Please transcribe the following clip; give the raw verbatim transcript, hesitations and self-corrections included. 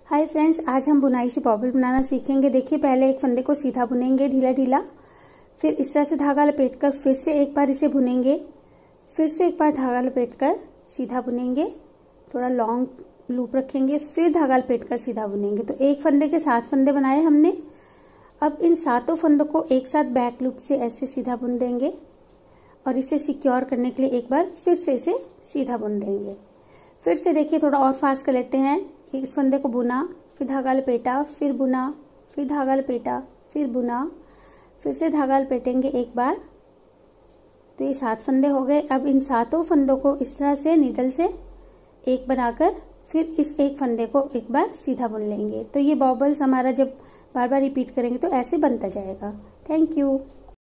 Hi friends, आज हम बुनाई से बॉबल बनाना सीखेंगे। देखिए, पहले एक फंदे को सीधा बुनेंगे ढीला ढीला, फिर इस तरह से धागा लपेटकर फिर से एक बार इसे बुनेंगे, फिर से एक बार धागा लपेटकर सीधा बुनेंगे, थोड़ा लॉन्ग लूप रखेंगे, फिर धागा लपेटकर सीधा बुनेंगे। तो एक फंदे के सात फंदे बनाए हमने। अब इन सातों फंदों को एक साथ बैक लूप से ऐसे सीधा बुन देंगे और इसे सिक्योर करने के लिए एक बार फिर से इसे सीधा बुन देंगे। फिर से देखिए, थोड़ा और फास्ट कर लेते हैं। इस फंदे को बुना, फिर धागा लपेटा, फिर बुना, फिर धागा लपेटा, फिर बुना, फिर से धागा लपेटेंगे एक बार। तो ये सात फंदे हो गए। अब इन सातों फंदों को इस तरह से नीडल से एक बनाकर फिर इस एक फंदे को एक बार सीधा बुन लेंगे। तो ये बॉबल्स हमारा जब बार बार रिपीट करेंगे तो ऐसे बनता जाएगा। Thank you.